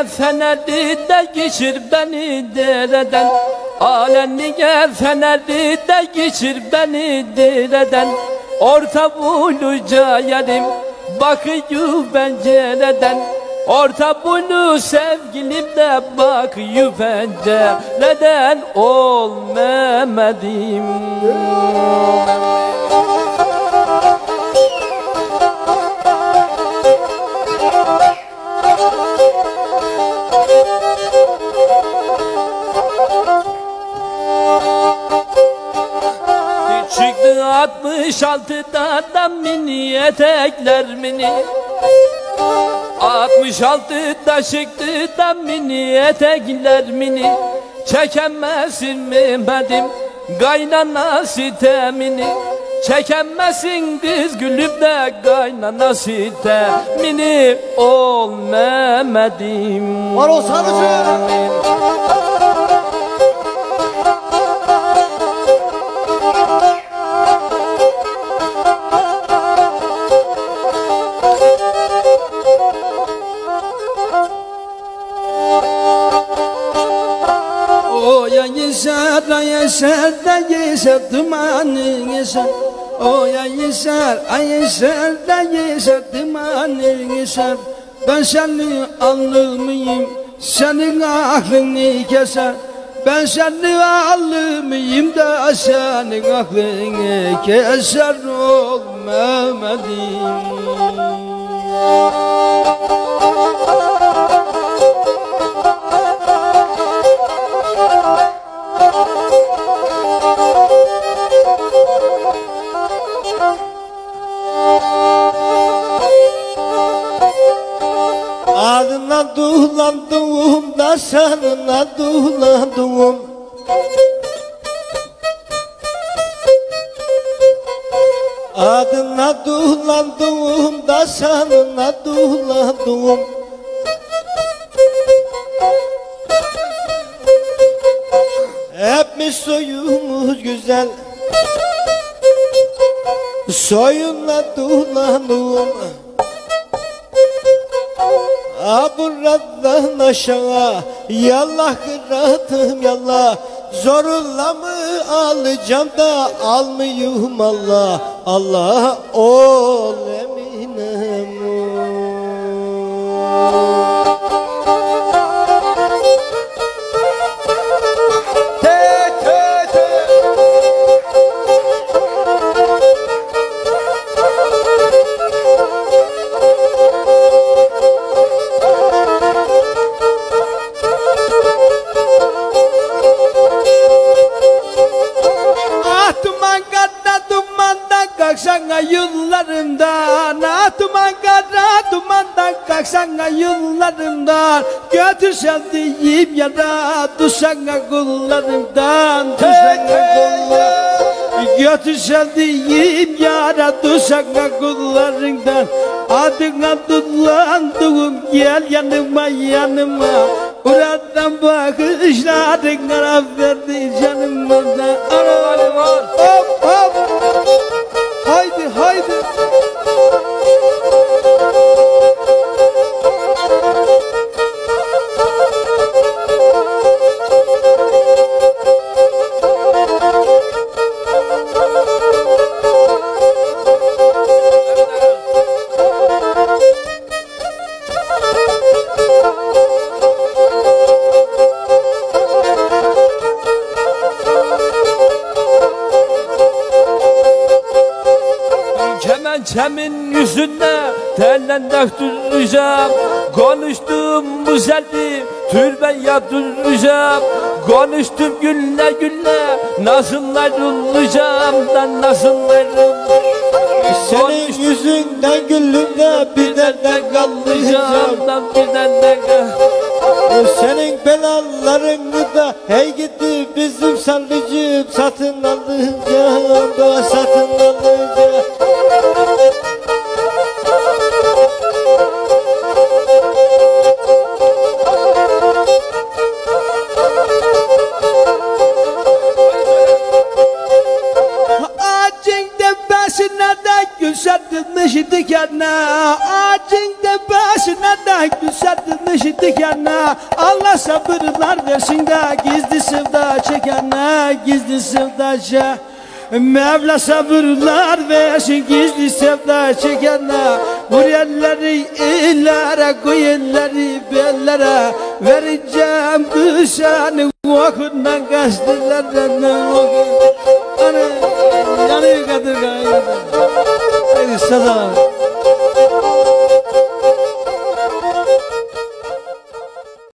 Alemliğe feneri de geçir beni dereden. Alemliğe feneri de geçir beni dereden. Orta buluca yarim bakıyor pencereden. Orta bulu sevgilim de bakıyor pencereden. Ol Mehmet'im. Çıktı 66'da mini etekler mini. 66'da çıktı da mini etekler mini. Çekemezsin Mehmet'im kaynana sitemini. Çekemezsin kız gülüp de kaynana sitemini. Ol Mehmet'im. Var o sarıcı. Yeşer de yeşer dumanı yeşer. O ya yeşer, ay yeşer de yeşer dumanı yeşer. Ben senin alnımıyım, senin aklını keser. Ben senin alnımıyım da senin aklını keser. Ol Mehmet'im. Adına duhlandım da sanına duhlandım. Adına duhlandım da sanına duhlandım. Hepimiz soyumuz güzel, soyunla duhlandım. Buradan aşağı yallah kıratım yallah. Zorla mı alacağım da almıyorum Allah. Allah ol eminim. Kalksana yıllarımdan, duman kara dumandan kalksana yıllarımdan. Götür sevdiğim yara, tutsana kullarımdan, tutsana kullarımdan. Götür sevdiğim yara, tutsana kullarımdan. Adına tutlandım, gel yanıma yanıma. Buradan bakışların ara verdi canıma da. Hop hop. Haydi haydi. Kemençemin yüzünde tellen döktüreceğim. Konuştum bu selvi türbe yaptıracağım. Konuştum gülle gülle nasıl ayrılacağım da nasıl ayrılacağım. Senin yüzünden gülümde bir derde kalacağım da bir derde senin belalarını da hey gitti bizim sarıcım satın alacağım da satın alacağım. Ağacın tepesine Dünyada güzelmiş dikenler, Allah sabırlar versin de gizli sevda çekenler, gizli sevda çekenler. Mevla sabırlar versin gizli sevda çekenler. Vur elleri illere, koy elleri bellere. Vereceğim kuşanı okundan kaçtılardan okun. Hani yanıyor kadın. Hadi sazalım.